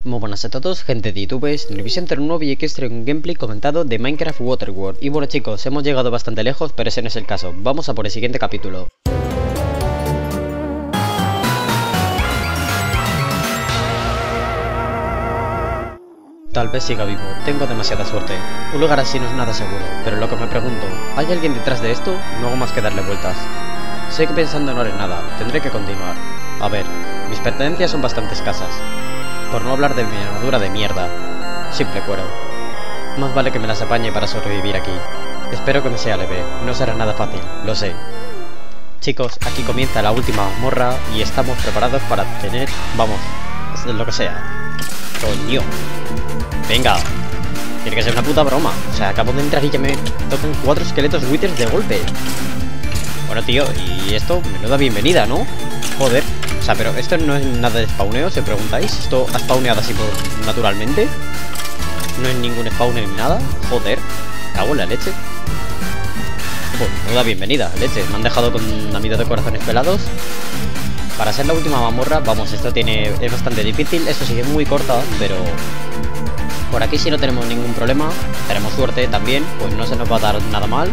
Muy buenas a todos, gente de YouTube. En el vídeo entre un nuevo y que traigo un gameplay comentado de Minecraft Waterworld. Y bueno chicos, hemos llegado bastante lejos, pero ese no es el caso. Vamos a por el siguiente capítulo. Tal vez siga vivo, tengo demasiada suerte. Un lugar así no es nada seguro, pero lo que me pregunto, ¿hay alguien detrás de esto? No hago más que darle vueltas. Sé que pensando no haré nada, tendré que continuar. A ver, mis pertenencias son bastante escasas. Por no hablar de mi armadura de mierda. Simple cuero. Más vale que me las apañe para sobrevivir aquí. Espero que me sea leve, no será nada fácil, lo sé. Chicos, aquí comienza la última mazmorra y estamos preparados para tener, vamos, lo que sea. Coño. Venga. Tiene que ser una puta broma. O sea, acabo de entrar y ya me tocan 4 esqueletos withers de golpe. Bueno, tío, y esto, menuda bienvenida, ¿no? Joder. O sea, pero esto no es nada de spawneo, si os preguntáis. ¿Esto ha spawneado así por naturalmente? No es ningún spawner ni nada. Joder. Cago en la leche. Pues menuda bienvenida, leche. Me han dejado con un amigo de corazones pelados. Para ser la última mazmorra, vamos, esto es bastante difícil. Esto sigue muy corta, pero por aquí si no tenemos ningún problema, tenemos suerte también, pues no se nos va a dar nada mal.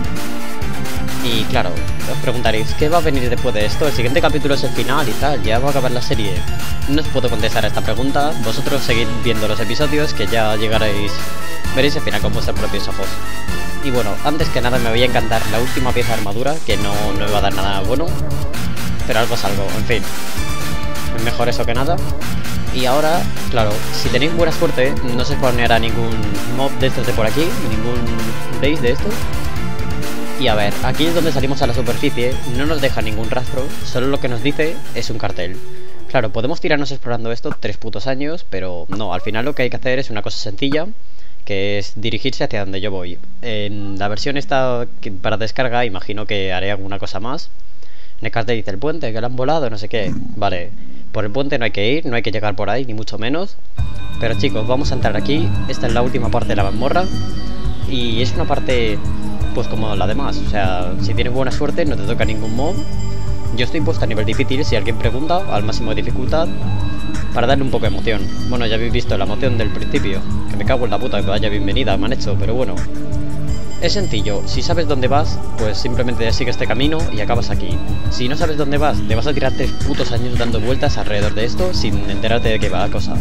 Y claro, os preguntaréis, ¿qué va a venir después de esto? El siguiente capítulo es el final y tal, ya va a acabar la serie. No os puedo contestar a esta pregunta, vosotros seguid viendo los episodios que ya llegaréis, veréis el final con vuestros propios ojos. Y bueno, antes que nada me voy a encantar la última pieza de armadura, que no me va a dar nada bueno, pero algo es algo, en fin. Es mejor eso que nada. Y ahora, claro, si tenéis buena suerte, no se spawneará ningún mob de estos de por aquí, ningún blaze de estos. Y a ver, aquí es donde salimos a la superficie, no nos deja ningún rastro, solo lo que nos dice es un cartel. Claro, podemos tirarnos explorando esto 3 putos años, pero no, al final lo que hay que hacer es una cosa sencilla, que es dirigirse hacia donde yo voy. En la versión esta para descarga, imagino que haré alguna cosa más. En el cartel dice el puente, que lo han volado, no sé qué. Vale, por el puente no hay que ir, no hay que llegar por ahí, ni mucho menos. Pero chicos, vamos a entrar aquí, esta es la última parte de la mazmorra. Y es una parte, pues como la demás, o sea, si tienes buena suerte no te toca ningún mob. Yo estoy puesto a nivel difícil, si alguien pregunta, al máximo de dificultad, para darle un poco de emoción. Bueno, ya habéis visto la emoción del principio, que me cago en la puta, que vaya bienvenida me han hecho, pero bueno. Es sencillo, si sabes dónde vas, pues simplemente sigue este camino y acabas aquí. Si no sabes dónde vas, te vas a tirar 3 putos años dando vueltas alrededor de esto sin enterarte de qué va la cosa.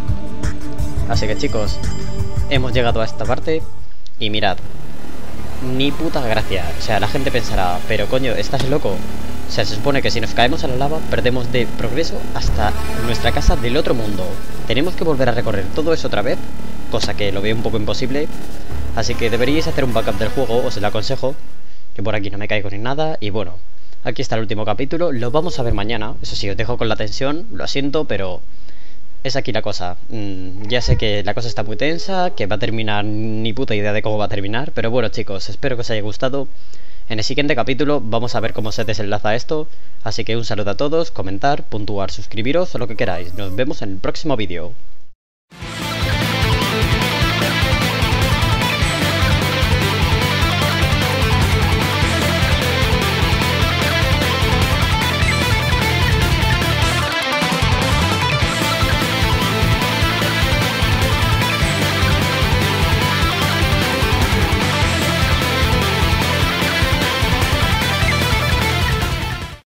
Así que chicos, hemos llegado a esta parte y mirad, ni puta gracia. O sea, la gente pensará, pero coño, ¿estás loco? O sea, se supone que si nos caemos a la lava, perdemos de progreso hasta nuestra casa del otro mundo. Tenemos que volver a recorrer todo eso otra vez, cosa que lo veo un poco imposible. Así que deberíais hacer un backup del juego, os lo aconsejo. Que por aquí no me caigo ni nada. Y bueno, aquí está el último capítulo. Lo vamos a ver mañana. Eso sí, os dejo con la tensión. Lo siento, pero es aquí la cosa. Ya sé que la cosa está muy tensa, que va a terminar, ni puta idea de cómo va a terminar. Pero bueno chicos, espero que os haya gustado. En el siguiente capítulo vamos a ver cómo se desenlaza esto. Así que un saludo a todos, comentar, puntuar, suscribiros o lo que queráis. Nos vemos en el próximo vídeo.